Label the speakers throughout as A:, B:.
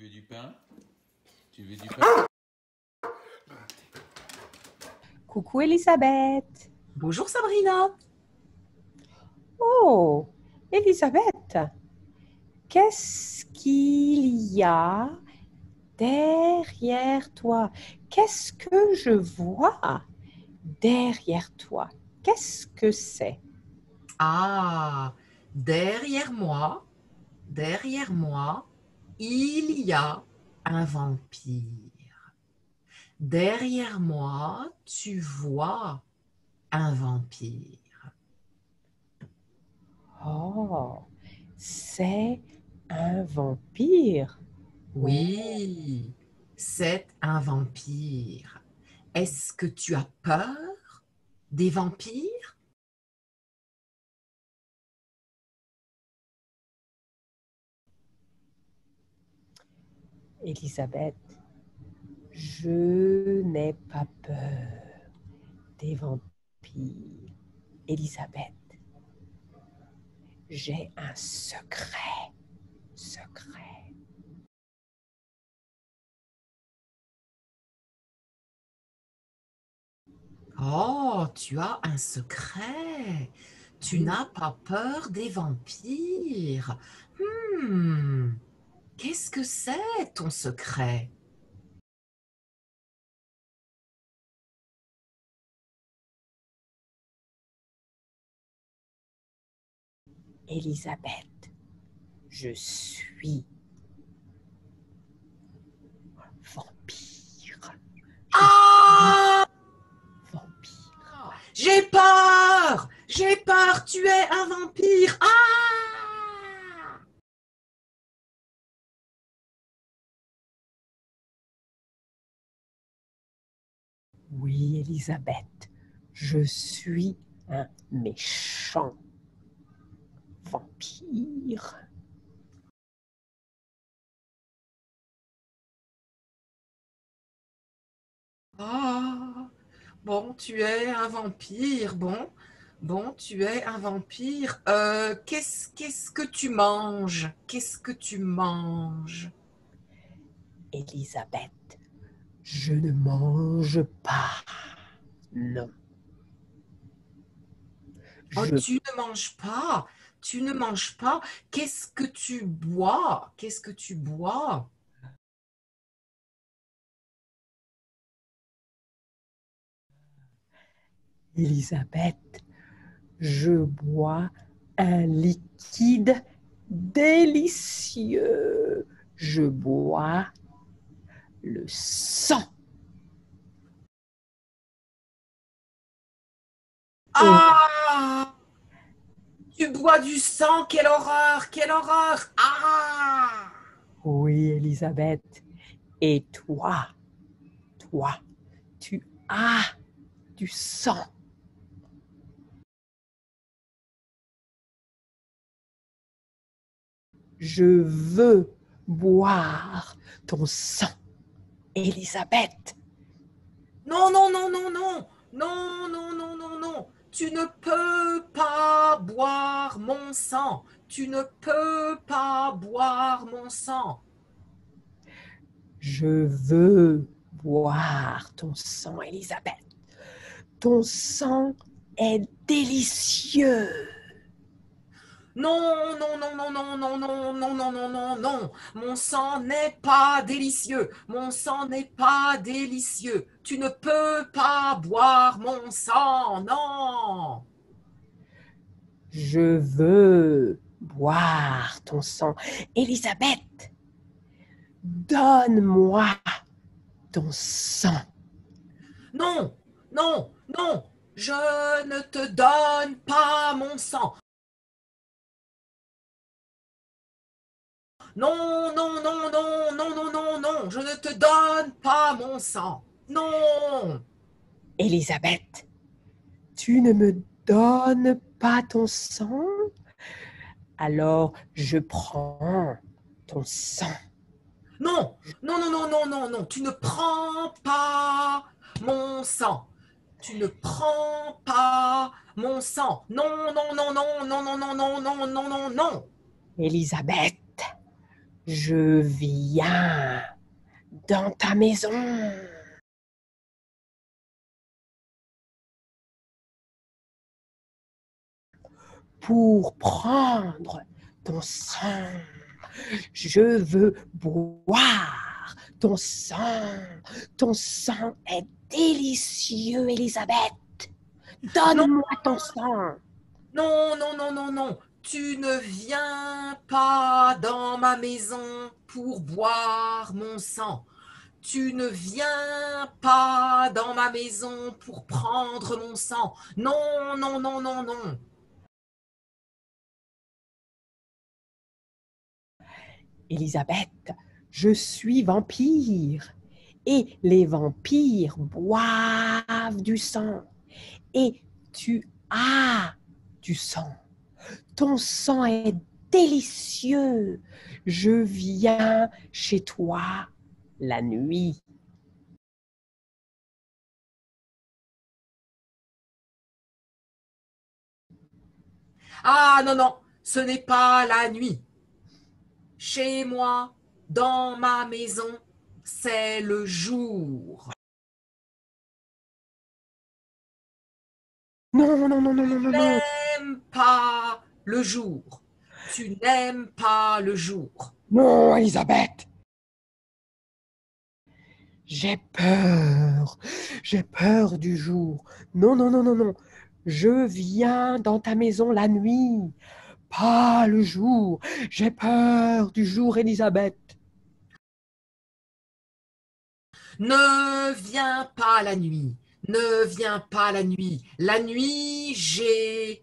A: veux du pain? Tu veux du pain?
B: Coucou Elisabeth.
C: Bonjour Sabrina.
B: Oh, Elisabeth, qu'est-ce qu'il y a derrière toi? Qu'est-ce que je vois derrière toi? Qu'est-ce que c'est?
C: Ah, derrière moi, il y a un vampire. Derrière moi, tu vois un vampire.
B: Oh, c'est un vampire.
C: Oui, c'est un vampire. Est-ce que tu as peur des vampires?
B: Elisabeth, je n'ai pas peur des vampires. Elisabeth, j'ai un secret. Secret.
C: Oh, tu as un secret. Tu n'as pas peur des vampires. Hmm, qu'est-ce que c'est ton secret?
B: Elisabeth, je suis vampire.
C: Ah!
B: Vampire.
C: J'ai peur! J'ai peur! Tu es un vampire! Ah!
B: Oui, Elisabeth, je suis un méchant vampire.
C: Ah! Bon, tu es un vampire. Bon, tu es un vampire. Qu'est-ce que tu manges? Qu'est-ce que tu manges?
B: Elisabeth, je ne mange pas. Non.
C: Oh,
B: Je,
C: tu ne manges pas. Tu ne manges pas. Qu'est-ce que tu bois? Qu'est-ce que tu bois?
B: Elisabeth, je bois un liquide délicieux. Je bois le sang. Oh,
C: Ah! Tu bois du sang, quelle horreur, quelle horreur! Ah!
B: oui, Elisabeth. Et toi, tu as du sang. Je veux boire ton sang, Elisabeth.
C: Non, non, non, non, non, non, non, non, non, non. Tu ne peux pas boire mon sang. Tu ne peux pas boire mon sang.
B: Je veux boire ton sang, Elisabeth. Ton sang est délicieux.
C: Non, non, non, non, non, non, non, non, non, non, non, non. Mon sang n'est pas délicieux. Mon sang n'est pas délicieux. Tu ne peux pas boire mon sang, non.
B: Je veux boire ton sang. Elisabeth, donne-moi ton sang.
C: Non, non, non. Je ne te donne pas mon sang. Non, non, non, non, non, non, non, non, je ne te donne pas mon sang. Non.
B: Elisabeth, tu ne me donnes pas ton sang? Alors je prends ton sang.
C: Non, non, non, non, non, non, non, tu ne prends pas mon sang. Tu ne prends pas mon sang. Non, non, non, non, non, non, non, non, non, non, non, non.
B: Elisabeth, Je viens dans ta maison pour prendre ton sang. Je veux boire ton sang. Ton sang est délicieux, Elisabeth. Donne-moi ton sang.
C: Non, non, non, non, non. Tu ne viens pas dans ma maison pour boire mon sang. Tu ne viens pas dans ma maison pour prendre mon sang. Non, non, non, non, non.
B: Elisabeth, je suis vampire. Et les vampires boivent du sang. Et tu as du sang. Ton sang est délicieux. Je viens chez toi la nuit.
C: Ah non, non, ce n'est pas la nuit. Chez moi, dans ma maison, c'est le jour.
B: Non, non, non, non, non, non, non.
C: N'aimes pas le jour. Tu n'aimes pas le jour.
B: Non, Elisabeth. J'ai peur. J'ai peur du jour. Non, non, non, non, non. Je viens dans ta maison la nuit, pas le jour. J'ai peur du jour, Elisabeth.
C: Ne viens pas la nuit. Ne viens pas la nuit. La nuit, j'ai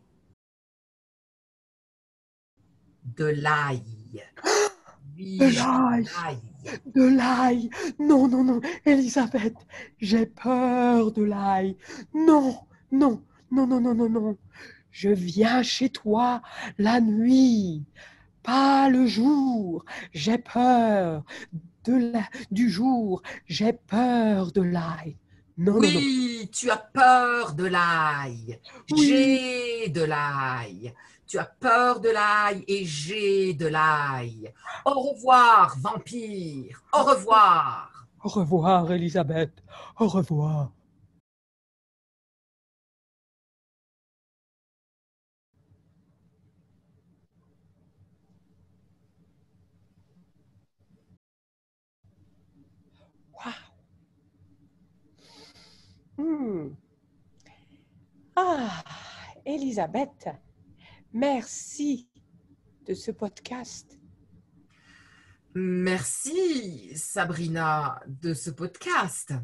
C: de l'ail. Oui,
B: De
C: j'ai
B: l'ail,
C: de l'ail.
B: de l'ail. Non, non, non, Elisabeth, j'ai peur de l'ail. Non, non, non, non, non, non, non. Je viens chez toi la nuit, pas le jour. J'ai peur du jour. J'ai peur de l'ail. Non, non, non.
C: Oui, tu as peur de l'ail.
B: Oui,
C: J'ai de l'ail. Tu as peur de l'ail et j'ai de l'ail. Au revoir, vampire. Au revoir.
B: au revoir, Elisabeth. Au revoir. Waouh. Hmm. Ah, Elisabeth, merci de ce podcast.
C: Merci, Sabrina, de ce podcast.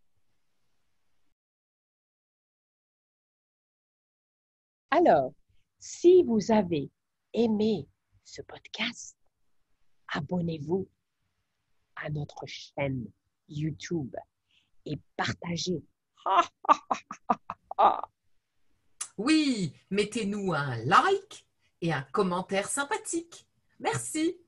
B: Alors, si vous avez aimé ce podcast, abonnez-vous à notre chaîne YouTube et partagez.
C: Oui, mettez-nous un like et un commentaire sympathique. Merci.